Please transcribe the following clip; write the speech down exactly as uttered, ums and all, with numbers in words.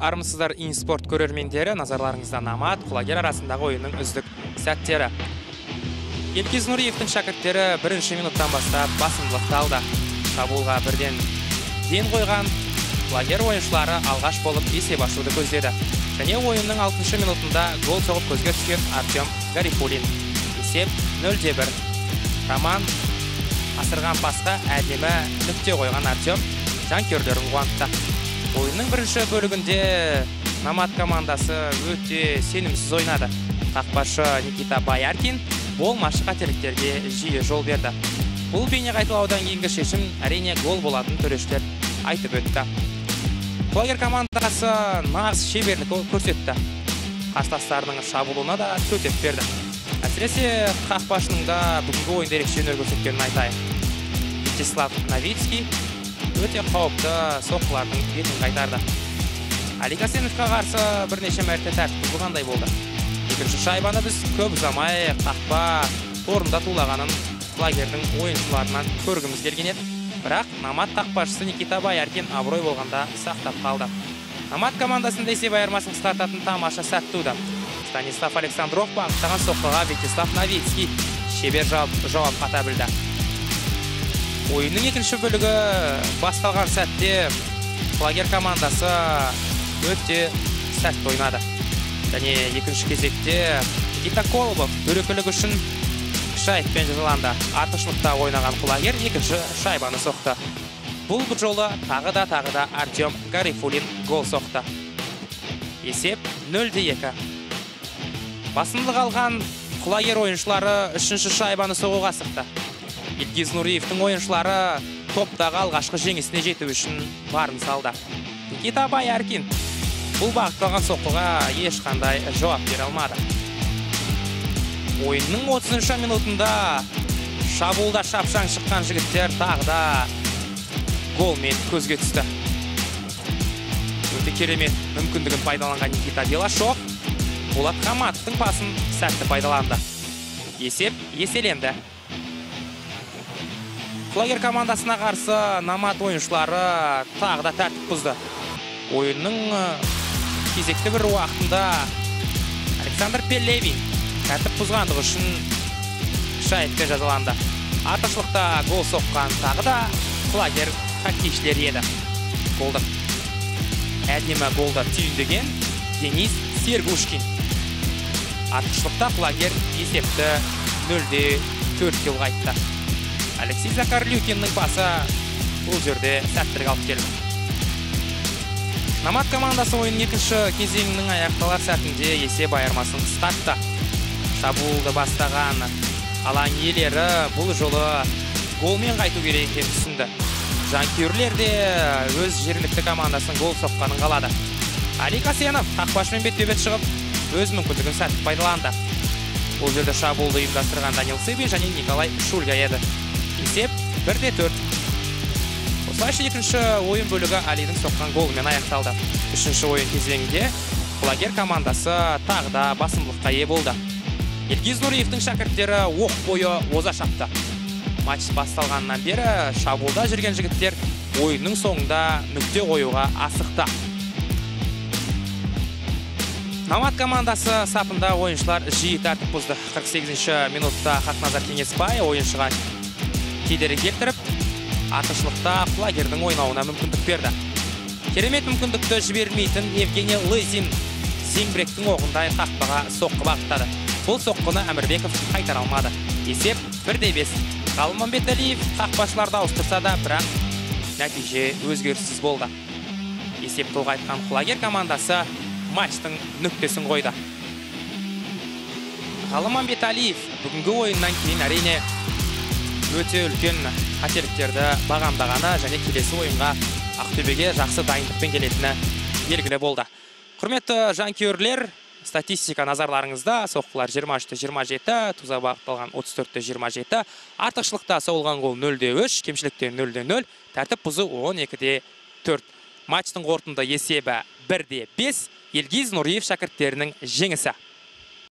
Армысыздар инспорт көрермендері, назарларыңызда Намат, құлагер арасындағы ойынның үздік сәттері. Елкез Нұриевтің шәкірттері бірінші минуттан бастап басымдылықты алды. Шабуылға бірден ден қойған құлагер ойыншылары алғаш болып есеп ашуды көздеді. Және ойынның алтыншы минутында гол соғып көзге түскен Артем Гарифулин. Есеп нөл де бір. Роман асырған пасқа әдемі нүкте қойған Артем жанкүйерлерін қуантты. Ойынның бірінші бөлігінде Намат командасы өте сенімсіз ойнады. Қақпашы Никита Баяркин болмашы қателіктерге жиі жол берді. Бұл бейне қайталаудан кейінгі шешім әрине гол болатын төрешілер айтып өтті. Құлагер командасы нағыз шеберлік көрсетті. Қарсыластарының шабуылына да төтеп берді. Әсіресе қақпашының да бүгінгі ойында ерекше өнер көрсеткенін айтайық. Вячеслав Новицкий өте қауіпті соққылардың бетін қайтарды. Али Касеновқа қарсы бірнеше мәрте тәртіп бұзылғандай болды. Екінші шайбаны біз көп ұзамай қақпа торында тулағанын құлагердің ойыншыларынан көргіміз келген еді. Бірақ Намат қақпашысы Никита Баяркин абырой болғанда сақтап қалды. Намат командасында есеп айырмасын қысқартатын тамаша сәт туды. Станислав Александров бағыттаған соққыға Вячеслав Новицкий шебер жауап қата білді. Ойынның екінші бөлігі басталған сәтте құлагер командасы өте сәтті ойнады. Және екінші кезекте Никита Колобов дөрекілік үшін кіші айыппен жазаланды. Артықшылықта ойнаған құлагер екінші шайбаны соқты. Бұл бұл жолы тағы да тағы да Артем Гарифулин гол соқты. Есеп нөл де екі. Басымдық алған құлагер ойыншылары үшінші шайбаны соғуға асықты. Елкез Нұриевтің ойыншылары топтағы алғашқы жеңісіне жету үшін барын салды. Никита Баяркин бұл бағытталған соққыға ешқандай жауап бере алмады. Ойынның отызыншы минутында шабуылда шапшаң шыққан жігіттер тағы да голмен көзге түсті. Өте керемет мүмкіндігін пайдаланған Никита Белашов Болат Хаматовтың пасын сәтті пайдаланды. Есеп еселенді. Құлагер командасына қарсы Намат ойыншылары тағы да тәртіп бұзды. Ойынның кезекті бір уақытында Александр Пелевин тәртіп бұзғандығы үшін шайыппен жазаланды. Артықшылықта гол соққан тағы да құлагер хоккейшілер еді. Голдың әдемі голды түйіндеген Денис Сергушкин. Артықшылықта құлагер есепті нөл де төртке ұлғайтты. Алексей Захарлюкиннің пасы бұл жерде сәттілік алып келді. Намат командасы ойынның екінші кезеңінің аяқталар сәтінде есеп айырмасын қысқартты. Шабуылды бастаған алаң иелері бұл жолы голмен қайту керек екенін түсінді. Жанкүйерлер де өз жергілікті командасын гол соққанын қалады. Али Касенов қақпашымен бетпе-бет шығып, өз мүмкіндігін сәтті пайдаланды. Бұл жерде шабуылды ұйымдастырған Данил Цыбин және Николай Шульга еді. Есеп бір де төрт. Осылайша екінші ойын бөлігі Алидің соққан голымен аяқталды. Үшінші ойын кезеңінде құлагер командасы тағы да басымдылыққа ие болды. Елкез Нұриевтің шәкірттері оқ бойы оза шапты. Матч басталғаннан бері шабуылда жүрген жігіттер ойынның соңында нүкте қоюға асықты. Намат командасы сапында ойыншылар жиі тәртіп бұзды. қырық сегізінші минутта Хақназар Кеңесбай ойыншыға кедері келтіріп, артықшылықта құлагердің ойнауына мүмкіндік берді. Керемет мүмкіндікті жібермейтін Евгений Лызин зеңбіректің оғындай қақпаға соққы бағыттады. Бұл соққыны Әмірбеков қайтара алмады. Есеп бір де бес. Ғалымбеталиев қақпашыларды ауыстырса да, бірақ нәтиже өзгеріссіз болды. Есепті ұлғайтқан құлагер командасы матчтың нүктесін қойды. Ғалымбеталиев бүгінгі ойыннан кейін әрине өте үлкен қателіктерді бағамдағаны және келесі ойынға Ақтөбеге жақсы дайындықпен келетіні белгілі болды. Құрметті жанкүйерлер, статистика назарларыңызда: соққылар жиырма үш те жиырма жеті, туза бағытталған отыз төрт те жиырма жеті, артықшылықта соғылған гол нөл де үш, кемшілікте нөл де нөл, тәртіп бұзу он екі де төрт. Матчтың қорытынды есебі бір де бес. Елкез Нұриев шәкірттерінің жеңісі.